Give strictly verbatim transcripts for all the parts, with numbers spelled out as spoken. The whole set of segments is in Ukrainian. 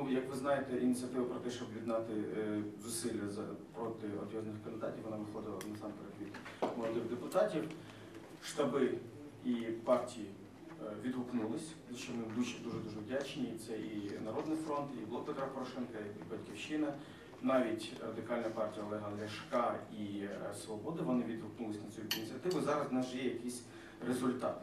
Ну, як ви знаєте, ініціатива про те, щоб об'єднати е, зусилля за, проти одіозних кандидатів, вона виходила насамперед від молодих депутатів. Штаби і партії е, відгукнулись, за що ми дуже-дуже вдячні. Це і Народний фронт, і Блок Петра Порошенка, і Батьківщина. Навіть Радикальна партія Олега Ляшка і е, Свобода, вони відгукнулись на цю ініціативу. Зараз в нас є якийсь результат.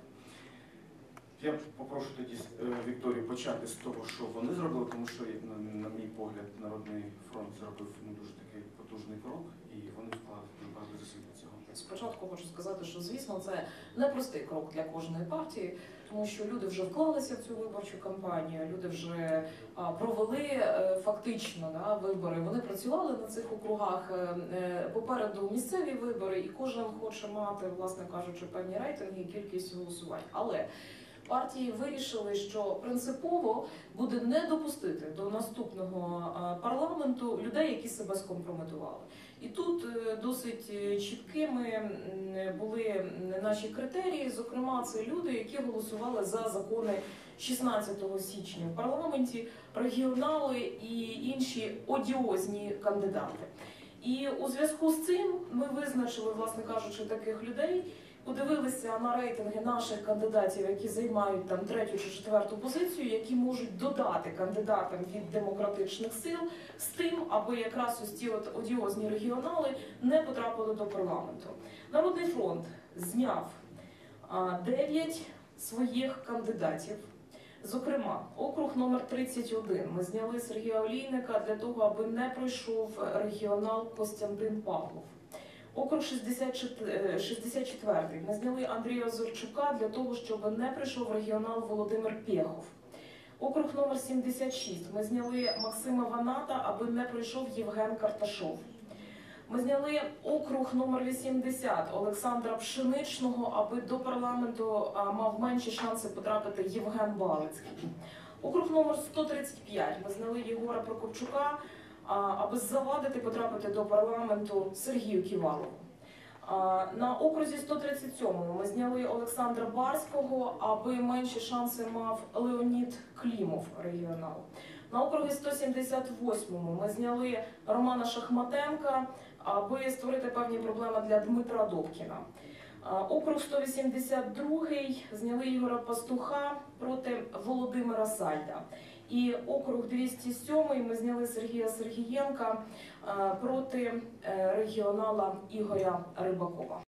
Я попрошу тоді Вікторію почати з того, що вони зробили, тому що, на, на мій погляд, Народний фронт зробив ну, дуже такий потужний крок, і вони вклали багато зусиль до цього. Спочатку хочу сказати, що, звісно, це непростий крок для кожної партії, тому що люди вже вклалися в цю виборчу кампанію, люди вже а, провели е, фактично да, вибори, вони працювали на цих округах, е, попереду місцеві вибори, і кожен хоче мати, власне кажучи, певні рейтинги і кількість голосувань. Але партії вирішили, що принципово буде не допустити до наступного парламенту людей, які себе скомпрометували. І тут досить чіткими були наші критерії, зокрема, це люди, які голосували за закони шістнадцятого січня в парламенті, регіонали і інші одіозні кандидати. І у зв'язку з цим ми визначили, власне кажучи, таких людей, подивилися на рейтинги наших кандидатів, які займають там третю чи четверту позицію, які можуть додати кандидатам від демократичних сил з тим, аби якраз ось ті от одіозні регіонали не потрапили до парламенту. Народний фронт зняв дев'ять своїх кандидатів. Зокрема, округ номер тридцять один ми зняли Сергія Олійника для того, аби не пройшов регіонал Костянтин Павлов. Округ шістдесят четвертий ми зняли Андрія Озорчука для того, щоб не прийшов регіонал Володимир Пєхов. Округ номер сімдесят шість ми зняли Максима Ваната, аби не пройшов Євген Карташов. Ми зняли округ номер вісімдесят Олександра Пшеничного, аби до парламенту мав менші шанси потрапити Євген Балицький. Округ номер сто тридцять п'ять ми зняли Єгора Прокопчука, аби завадити потрапити до парламенту Сергію Ківалову. На окрузі сто тридцять сьомому ми зняли Олександра Барського, аби менші шанси мав Леонід Клімов, регіонал. На округі сто сімдесят восьмому ми зняли Романа Шахматенка, аби створити певні проблеми для Дмитра Добкіна. Округ сто вісімдесят другий зняли Ігоря Пастуха проти Володимира Сальда. І округ двісті сьомий ми зняли Сергія Сергієнка проти регіонала Ігоря Рибакова.